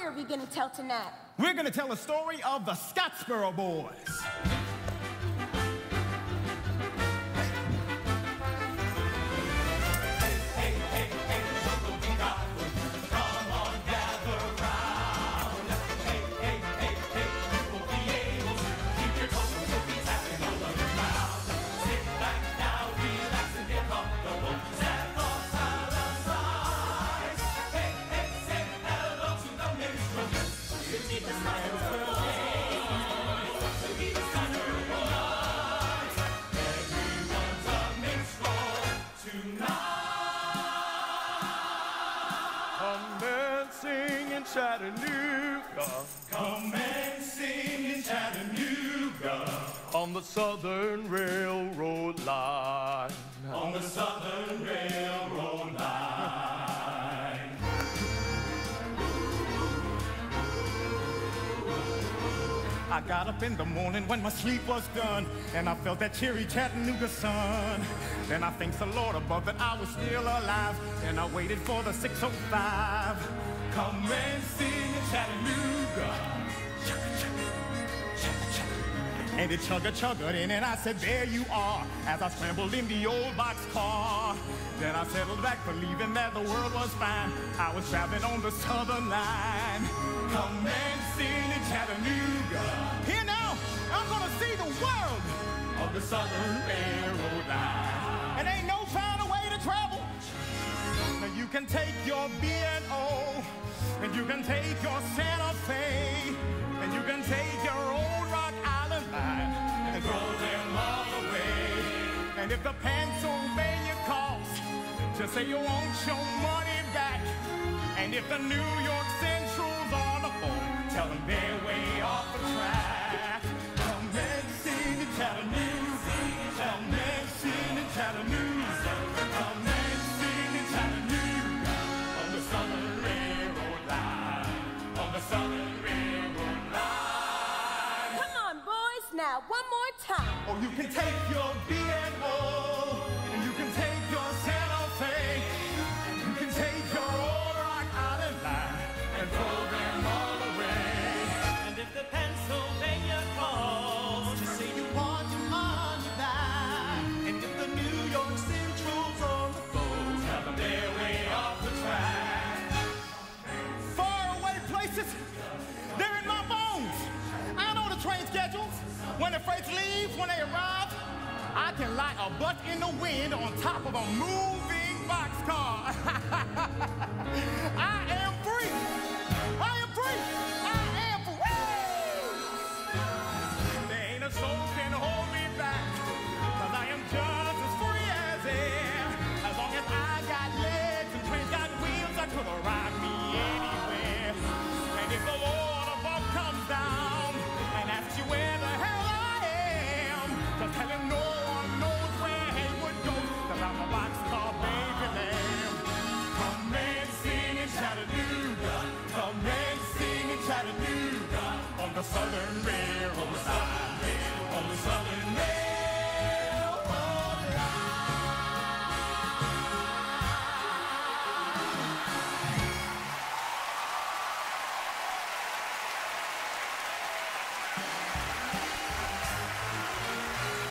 are we gonna tell tonight? We're gonna tell the story of the Scottsboro Boys. Chattanooga. Come and sing in Chattanooga. On the Southern Railroad line. On the Southern Railroad line. I got up in the morning when my sleep was done, and I felt that cheery Chattanooga sun. Then I thanked the Lord above that I was still alive, and I waited for the 6:05. Come and sing in Chattanooga. And it chugga-chuggaed in, and I said, there you are, as I scrambled in the old boxcar. Then I settled back, believing that the world was fine. I was traveling on the Southern line. Come and sing in Chattanooga. Here now, I'm gonna see the world of the Southern Railroad line. And ain't no finer way to travel. Now you can take your B&O, and you can take your Santa Fe, and you can take your old Rock Island line and throw them all away. And if the Pennsylvania calls, just say you want your money back. And if the New York Central's on the phone, tell them they're way off the track. Come and sing in Chattanooga. Come and sing in Chattanooga. Come and sing in Chattanooga. On the Southern Railroad line. On the Southern Railroad line. Come on, boys, now, one more time. Oh, you can take your B&O, and you can take your Santa Fe, you can take your old Rock Island line, and throw them all away. And if the Pennsylvania calls, just say you want your money back. And if the New York Central's on the phone, tell them they're way off the track. Far away places, they're in my bones. I know the train schedules, when the freights leave, when they arrive. I can light a butt in the wind on top of a moon